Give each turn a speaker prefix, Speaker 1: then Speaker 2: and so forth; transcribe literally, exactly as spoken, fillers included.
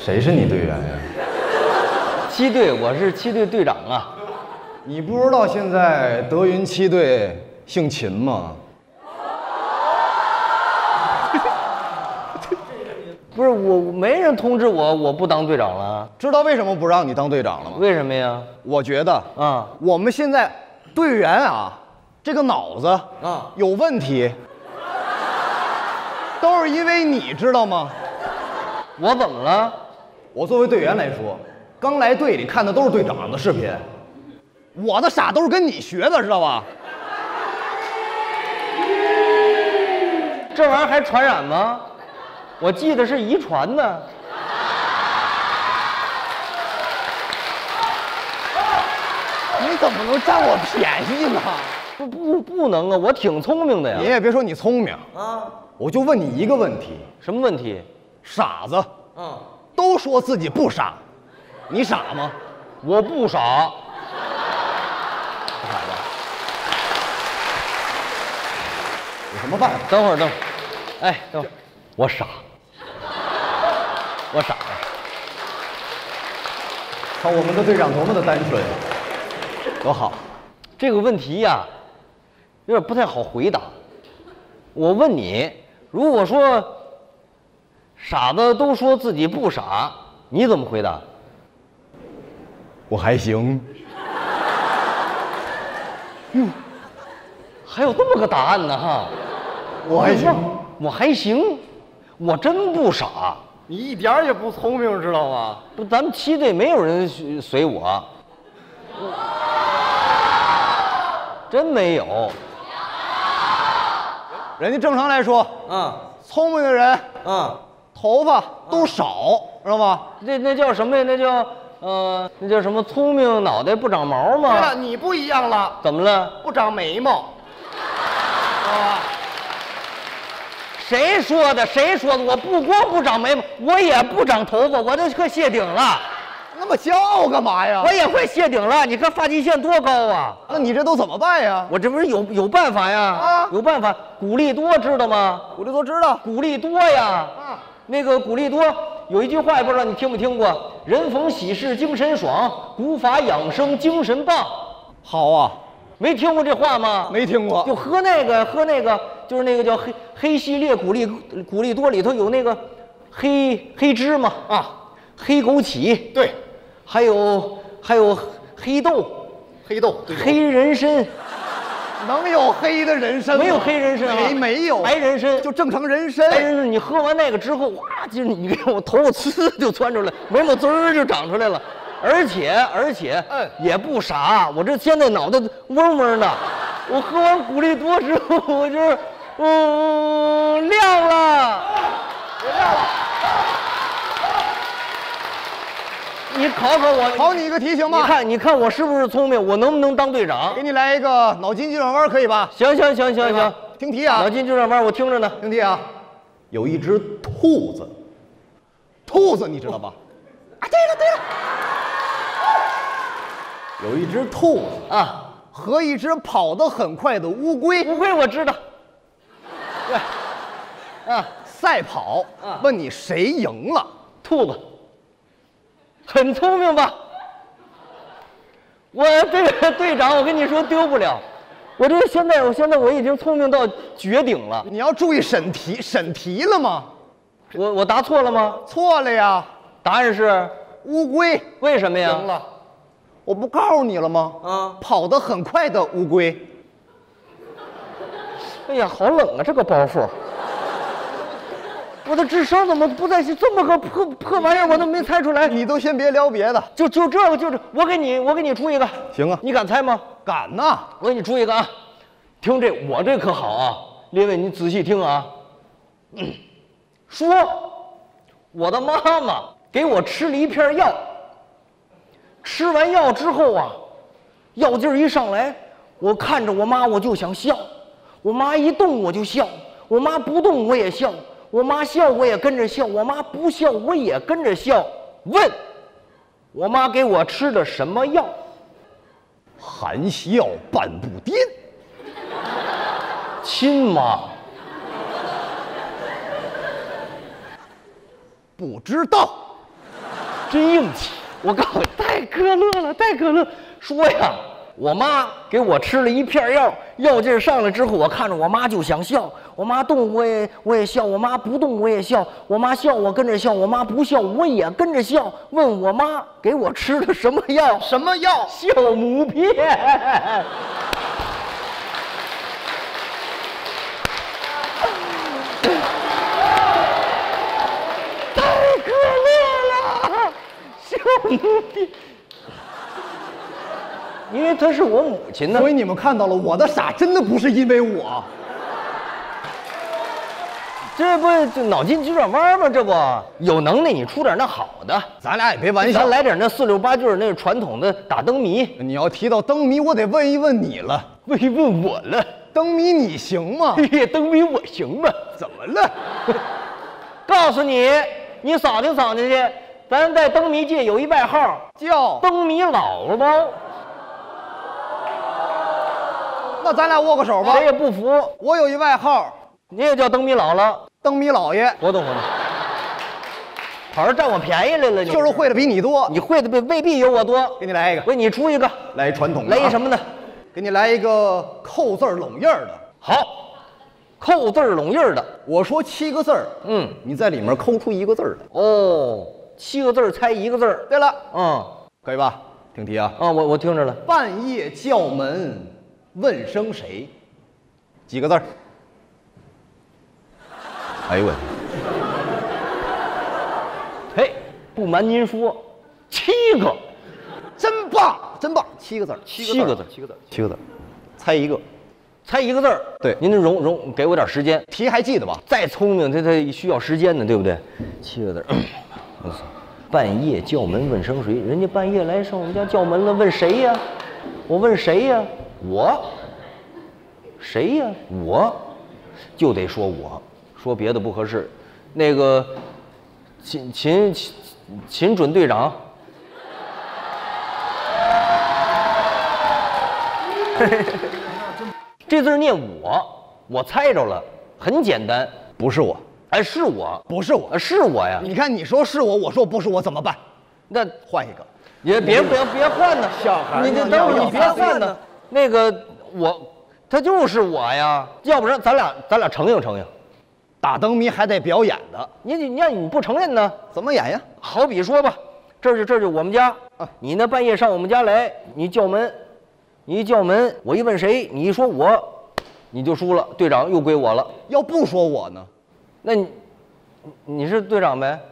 Speaker 1: 谁是你队员呀？
Speaker 2: 七队，我是七队队长啊。
Speaker 1: 你不知道现在德云七队姓秦吗？
Speaker 2: 不是我，没人通知我，我不当队长了。
Speaker 1: 知道为什么不让你当队长了吗？
Speaker 2: 为什么呀？
Speaker 1: 我觉得
Speaker 2: 啊，
Speaker 1: 我们现在队员啊，这个脑子
Speaker 2: 啊
Speaker 1: 有问题，都是因为你知道吗？
Speaker 2: 我怎么了？
Speaker 1: 我作为队员来说，刚来队里看的都是队长的视频，我的傻都是跟你学的，知道吧？
Speaker 2: 这玩意儿还传染吗？我记得是遗传的。
Speaker 1: 你怎么能占我便宜呢？
Speaker 2: 不不不能啊！我挺聪明的呀。
Speaker 1: 你也别说你聪明
Speaker 2: 啊，
Speaker 1: 我就问你一个问题：
Speaker 2: 什么问题？
Speaker 1: 傻子，
Speaker 2: 嗯，
Speaker 1: 都说自己不傻，你傻吗？
Speaker 2: 我不傻。
Speaker 1: 不傻吧？有什么办法？
Speaker 2: 等会儿，等会儿，哎，等会儿，我傻，我傻。
Speaker 1: 看我们的队长多么的单纯，多好。
Speaker 2: 这个问题呀，有点不太好回答。我问你，如果说傻子都说自己不傻，你怎么回答？
Speaker 1: 我还行。
Speaker 2: 哟，还有这么个答案呢哈！
Speaker 1: 我还行，
Speaker 2: 我还行，我真不傻。
Speaker 1: 你一点儿也不聪明，知道吗？
Speaker 2: 不，咱们七队没有人随我，真没有。
Speaker 1: 人家正常来说，
Speaker 2: 嗯
Speaker 1: 聪明的人
Speaker 2: 嗯，
Speaker 1: 头发都少，知道吗？
Speaker 2: 那那叫什么呀？那叫呃，那叫什么？聪明脑袋不长毛吗？
Speaker 1: 对了，你不一样了，
Speaker 2: 怎么了？
Speaker 1: 不长眉毛，知道吧？
Speaker 2: 谁说的？谁说的？我不光不长眉毛，我也不长头发，我都快谢顶了。
Speaker 1: 那么骄傲干嘛呀？
Speaker 2: 我也快谢顶了。你看发际线多高啊！
Speaker 1: 那你这都怎么办呀？
Speaker 2: 我这不是有有办法呀？
Speaker 1: 啊
Speaker 2: 有办法。古力多知道吗？
Speaker 1: 我这都知道。
Speaker 2: 古力多呀。
Speaker 1: 啊，
Speaker 2: 那个古力多有一句话，也不知道你听没听过：人逢喜事精神爽，古法养生精神棒。
Speaker 1: 好啊，
Speaker 2: 没听过这话吗？
Speaker 1: 没听过。
Speaker 2: 就喝那个，喝那个，就是那个叫黑黑系列古力古力多里头有那个黑黑芝麻
Speaker 1: 啊，
Speaker 2: 黑枸杞，
Speaker 1: 对，
Speaker 2: 还有还有黑豆、
Speaker 1: 黑豆，对
Speaker 2: 黑人参，
Speaker 1: 能有黑的人参吗？
Speaker 2: 没有黑人参啊，
Speaker 1: 没没有，
Speaker 2: 白人参，
Speaker 1: 就正常人参。
Speaker 2: 白人参，你喝完那个之后，哇，就是你给我头发呲就窜出来，眉毛滋儿就长出来了。而且而且，
Speaker 1: 嗯
Speaker 2: 也不傻，我这现在脑袋嗡嗡的。我喝完古力多之后，我就是，嗯，亮了，
Speaker 1: 亮了。
Speaker 2: 你考考我，
Speaker 1: 考你一个题行吗？
Speaker 2: 你看，你看我是不是聪明？我能不能当队长？
Speaker 1: 给你来一个脑筋急转弯，可以吧？
Speaker 2: 行行行行行，
Speaker 1: 听题啊
Speaker 2: 脑，筋急转弯，我听着呢。
Speaker 1: 听题啊。有一只兔子，兔子你知道吧？啊，对了对了。有一只兔子
Speaker 2: 啊，
Speaker 1: 和一只跑得很快的乌龟
Speaker 2: 乌龟我知道。对，啊，
Speaker 1: 赛跑，
Speaker 2: 啊
Speaker 1: 问你谁赢了？
Speaker 2: 兔子，很聪明吧？我这个队长，我跟你说丢不了。我这现在，我现在我已经聪明到绝顶了。
Speaker 1: 你要注意审题，审题了吗？
Speaker 2: 我我答错了吗？
Speaker 1: 错了呀，
Speaker 2: 答案是
Speaker 1: 乌龟
Speaker 2: 为什么呀？
Speaker 1: 赢了。我不告诉你了吗？
Speaker 2: 啊，
Speaker 1: 跑得很快的乌龟。
Speaker 2: 哎呀，好冷啊，这个包袱。我的智商怎么不在这么个破破玩意儿，我都没猜出来。
Speaker 1: 你都先别聊别的，
Speaker 2: 就就这个，就是我给你，我给你出一个。
Speaker 1: 行啊，
Speaker 2: 你敢猜吗？
Speaker 1: 敢呐！
Speaker 2: 我给你出一个啊，听这我这可好啊，列位你仔细听啊。嗯、说，我的妈妈给我吃了一片药，吃完药之后啊，药劲儿一上来，我看着我妈我就想笑，我妈一动我就笑，我妈不动我也笑，我妈笑我也跟着笑，我妈不笑我也跟着笑。问，我妈给我吃的什么药？
Speaker 1: 含笑半步癫。
Speaker 2: 亲妈。
Speaker 1: 不知道。
Speaker 2: 真硬气！我告诉你，太可乐了，太可乐！说呀，我妈给我吃了一片药，药劲儿上来之后，我看着我妈就想笑，我妈动我也我也笑，我妈不动我也笑，我妈笑我跟着笑，我妈不笑我也跟着笑。问我妈给我吃的什么药？
Speaker 1: 什么药？
Speaker 2: 酵母片。太可乐了，酵母片。因为她是我母亲呢，
Speaker 1: 所以你们看到了，我的傻真的不是因为我。
Speaker 2: 这不就脑筋急转弯吗？这不有能耐你出点那好的，
Speaker 1: 咱俩也别玩笑，
Speaker 2: 咱来点那四六八句那传统的打灯谜。
Speaker 1: 你要提到灯谜，我得问一问你了。
Speaker 2: 问一问我了，
Speaker 1: 灯谜你行吗？
Speaker 2: 嘿嘿，灯谜我行吗？
Speaker 1: 怎么了？
Speaker 2: 告诉你，你扫听扫听去，咱在灯谜界有一外号
Speaker 1: 叫
Speaker 2: 灯谜姥姥。
Speaker 1: 那咱俩握个手吧。
Speaker 2: 谁也不服。
Speaker 1: 我有一外号，
Speaker 2: 你也叫灯谜姥姥。
Speaker 1: 灯谜老爷。
Speaker 2: 活动活动。好像占我便宜来了，你
Speaker 1: 就是会的比你多。
Speaker 2: 你会的未未必有我多。
Speaker 1: 给你来一个。
Speaker 2: 为你出一个。
Speaker 1: 来一传统的。
Speaker 2: 来一什么呢？
Speaker 1: 给你来一个扣字拢印儿的。
Speaker 2: 好，扣字拢印儿的。
Speaker 1: 我说七个字儿，
Speaker 2: 嗯，
Speaker 1: 你在里面抠出一个字儿来。
Speaker 2: 哦，七个字儿猜一个字儿。
Speaker 1: 对了，
Speaker 2: 嗯，
Speaker 1: 可以吧？听题啊。
Speaker 2: 啊，我我听着了。
Speaker 1: 半夜叫门问声谁？几个字儿？哎呦我天！
Speaker 2: 嘿，不瞒您说，七个，
Speaker 1: 真棒，真棒！七个字儿，
Speaker 2: 七个字，
Speaker 1: 七个字，七个字，猜一个，
Speaker 2: 猜一个字儿。
Speaker 1: 对，
Speaker 2: 您得容容给我点时间。
Speaker 1: 题还记得吧？
Speaker 2: 再聪明，他他需要时间呢，对不对？七个字儿。半夜叫门问声谁？人家半夜来上我们家叫门了，问谁呀？我问谁呀？我。谁呀？我，就得说我，说别的不合适。那个秦秦秦秦准队长，这字念我，我猜着了，很简单，
Speaker 1: 不是我，
Speaker 2: 哎，是我，
Speaker 1: 不是我，
Speaker 2: 啊，是我呀。
Speaker 1: 你看，你说是我，我说不是我，怎么办？
Speaker 2: 那
Speaker 1: 换一个，
Speaker 2: 也别别别换呢，
Speaker 1: 小孩
Speaker 2: 你这等会儿你别换呢。那个我。他就是我呀，要不然咱俩咱俩承应承应。
Speaker 1: 打灯谜还得表演的，
Speaker 2: 你你那你不承认呢？
Speaker 1: 怎么演呀？
Speaker 2: 好比说吧，这就这就我们家，啊、你呢半夜上我们家来，你叫门，你一叫门，我一问谁，你一说我，你就输了，队长又归我了。
Speaker 1: 要不说我呢？
Speaker 2: 那你你是队长呗？